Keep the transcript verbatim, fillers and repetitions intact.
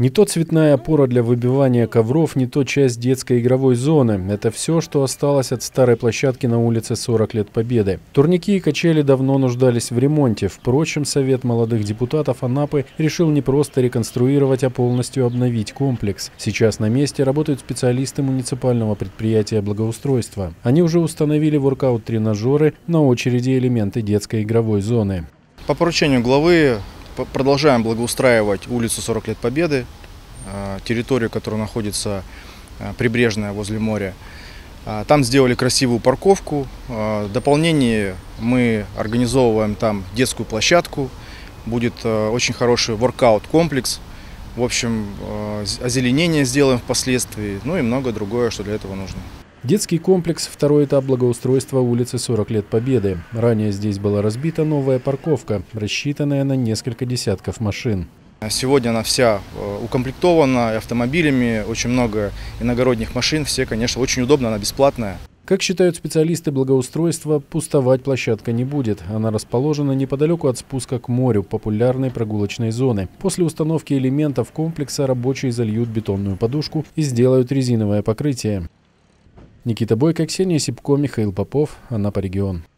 Не то цветная опора для выбивания ковров, не то часть детской игровой зоны. Это все, что осталось от старой площадки на улице сорок лет Победы. Турники и качели давно нуждались в ремонте. Впрочем, Совет молодых депутатов Анапы решил не просто реконструировать, а полностью обновить комплекс. Сейчас на месте работают специалисты муниципального предприятия благоустройства. Они уже установили воркаут-тренажеры, на очереди элементы детской игровой зоны. По поручению главы продолжаем благоустраивать улицу сорок лет Победы, территорию, которая находится прибрежная возле моря. Там сделали красивую парковку. В дополнение мы организовываем там детскую площадку. Будет очень хороший воркаут-комплекс. В общем, озеленение сделаем впоследствии, ну и много другое, что для этого нужно. Детский комплекс – второй этап благоустройства улицы сорок лет Победы. Ранее здесь была разбита новая парковка, рассчитанная на несколько десятков машин. Сегодня она вся укомплектована автомобилями, очень много иногородних машин. Все, конечно, очень удобно, она бесплатная. Как считают специалисты благоустройства, пустовать площадка не будет. Она расположена неподалеку от спуска к морю, популярной прогулочной зоны. После установки элементов комплекса рабочие зальют бетонную подушку и сделают резиновое покрытие. Никита Бойко, Ксения Сипко, Михаил Попов, Анапа регион.